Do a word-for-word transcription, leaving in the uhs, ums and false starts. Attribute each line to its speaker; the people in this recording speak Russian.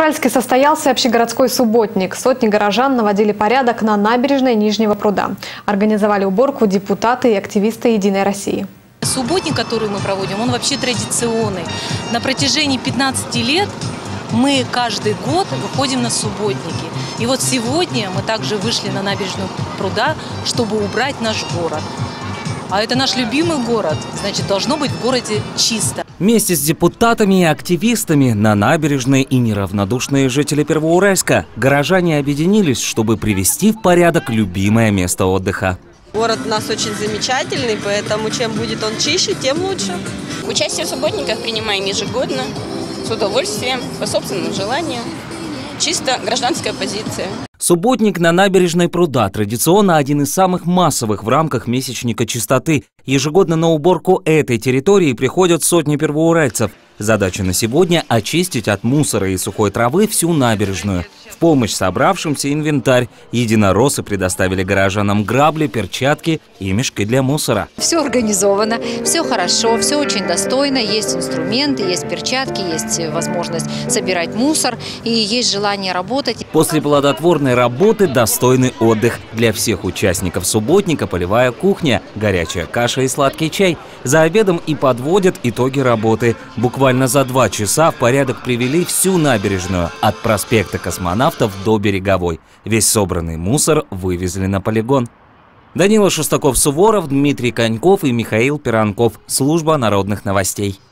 Speaker 1: Первоуральске состоялся общегородской субботник. Сотни горожан наводили порядок на набережной Нижнего пруда. Организовали уборку депутаты и активисты «Единой России».
Speaker 2: Субботник, который мы проводим, он вообще традиционный. На протяжении пятнадцати лет мы каждый год выходим на субботники. И вот сегодня мы также вышли на набережную пруда, чтобы убрать наш город. А это наш любимый город, значит, должно быть в городе чисто.
Speaker 3: Вместе с депутатами и активистами на набережной и неравнодушные жители Первоуральска горожане объединились, чтобы привести в порядок любимое место отдыха.
Speaker 4: Город у нас очень замечательный, поэтому чем будет он чище, тем лучше.
Speaker 5: Участие в субботниках принимаем ежегодно, с удовольствием, по собственному желанию. Чисто гражданская позиция.
Speaker 3: Субботник на набережной пруда традиционно один из самых массовых в рамках месячника чистоты. Ежегодно на уборку этой территории приходят сотни первоуральцев. Задача на сегодня – очистить от мусора и сухой травы всю набережную. В помощь собравшимся инвентарь. Единороссы предоставили горожанам грабли, перчатки и мешки для мусора.
Speaker 6: Все организовано, все хорошо, все очень достойно. Есть инструменты, есть перчатки, есть возможность собирать мусор и есть желание работать.
Speaker 3: После плодотворной работы достойный отдых. Для всех участников субботника полевая кухня, горячая каша и сладкий чай. За обедом и подводят итоги работы. Буквально за два часа в порядок привели всю набережную от проспекта Космонавтов до Береговой. Весь собранный мусор вывезли на полигон. Данила Шестаков-Суворов, Дмитрий Коньков и Михаил Пиранков. Служба народных новостей.